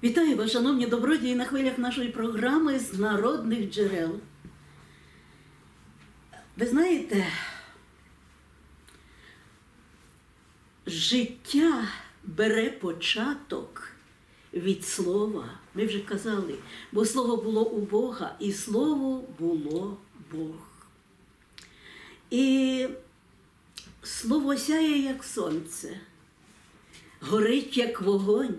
Вітаю вас, шановні добродії, на хвилях нашої програми «З народних джерел». Ви знаєте, життя бере початок від слова. Ми вже казали, бо слово було у Бога, і слово було Бог. І слово сяє, як сонце, горить, як вогонь,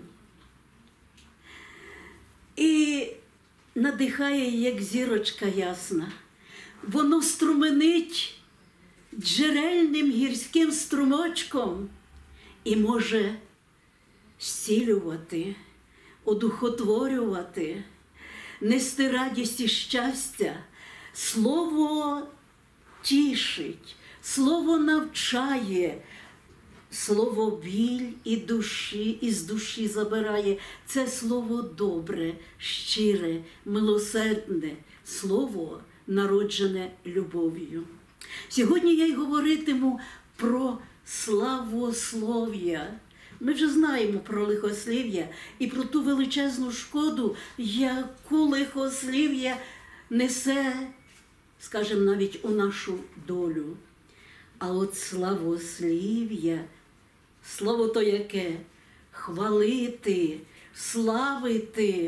і надихає, як зірочка ясна. Воно струменить джерельним гірським струмочком і може зцілювати, одухотворювати, нести радість і щастя. Слово тішить, слово навчає, слово біль із душі забирає. Це слово добре, щире, милосердне, слово народжене любов'ю. Сьогодні я й говоритиму про славослов'я. Ми вже знаємо про лихослів'я і про ту величезну шкоду, яку лихослів'я несе, скажімо, навіть у нашу долю. А от славослів'я, слово то яке? Хвалити, славити,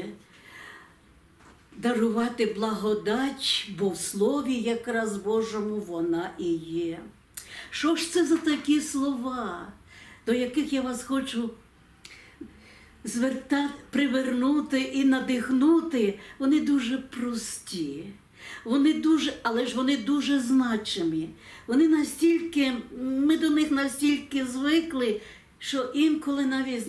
дарувати благодать, бо в Слові якраз Божому вона і є. Що ж це за такі слова, до яких я вас хочу привернути і надихнути? Вони дуже прості. Але ж вони дуже значимі. Вони настільки, ми до них настільки звикли, що інколи навіть,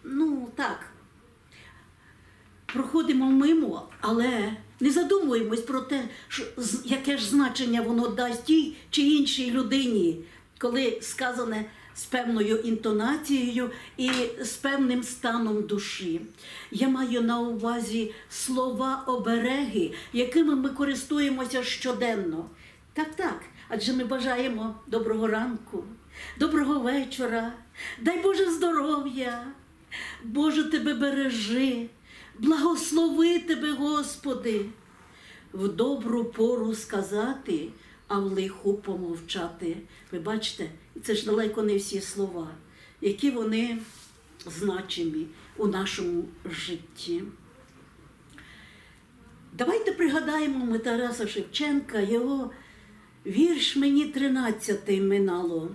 проходимо мимо, але не задумуємось про те, яке ж значення воно дасть тій чи іншій людині, коли сказане з певною інтонацією і з певним станом душі. Я маю на увазі слова-обереги, якими ми користуємося щоденно. Так, адже ми бажаємо доброго ранку, доброго вечора, дай Боже здоров'я, Боже тебе бережи, благослови тебе, Господи. В добру пору сказати, а в лиху помовчати. Ви бачите, це ж далеко не всі слова, які вони значимі у нашому житті. Давайте пригадаємо ми Тараса Шевченка, його вірш «Мені 13-й минало».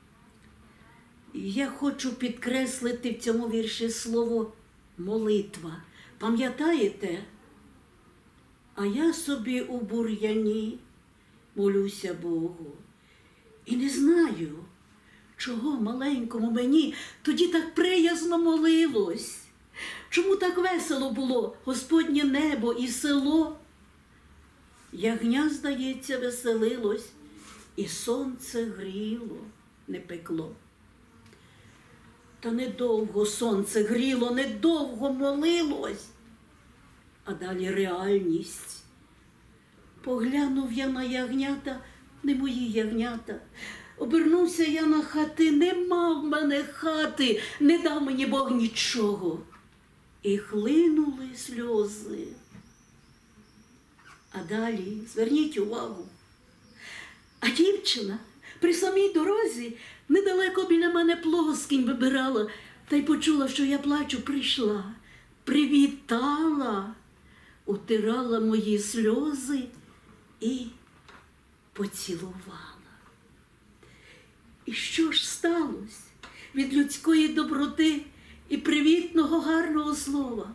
Я хочу підкреслити в цьому вірші слово «молитва». Пам'ятаєте? А я собі у бур'яні молюся Богу. І не знаю, чого маленькому мені тоді так приязно молилось. Чому так весело було Господнє небо і село? Ягня, здається, веселилось, і сонце гріло, не пекло. Та недовго сонце гріло, недовго молилось, а далі реальність. Поглянув я на ягнята, не мої ягнята. Обернувся я на хати, нема в мене хати, не дав мені Бог нічого. І хлинули сльози. А далі, зверніть увагу, а дівчина при самій дорозі недалеко біля мене плоскінь вибирала, та й почула, що я плачу, прийшла, привітала, утирала мої сльози і поцілувала. І що ж сталося від людської доброти і привітного гарного слова?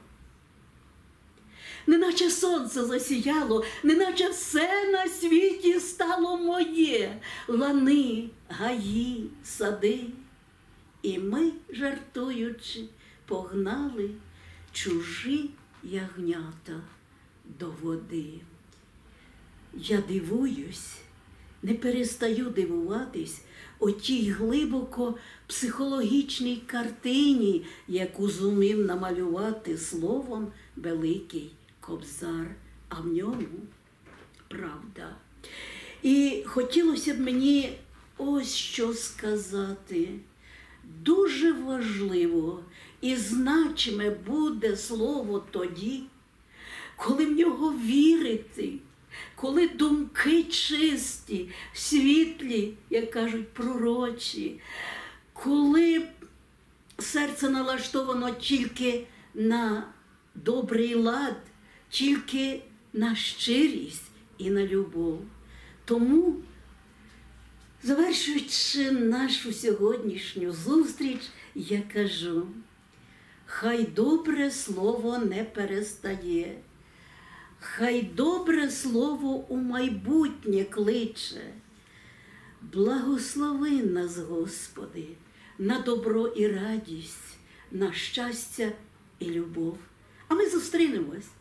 Неначе сонце засіяло, неначе все на світі стало моє. Лани, гаї, сади. І ми, жартуючи, погнали чужі ягнята до води. Я дивуюсь, не перестаю дивуватись о тій глибоко психологічній картині, яку зумів намалювати словом великий Кобзар, а в ньому правда. І хотілося б мені ось що сказати. Дуже важливо І значиме буде слово тоді, коли в нього вірити, коли думки чисті, світлі, як кажуть, пророчі, коли серце налаштовано тільки на добрий лад, тільки на щирість і на любов. Тому, завершуючи нашу сьогоднішню зустріч, я кажу, хай добре слово не перестає, хай добре слово у майбутнє кличе. Благослови нас, Господи, на добро і радість, на щастя і любов. А ми зустрінемось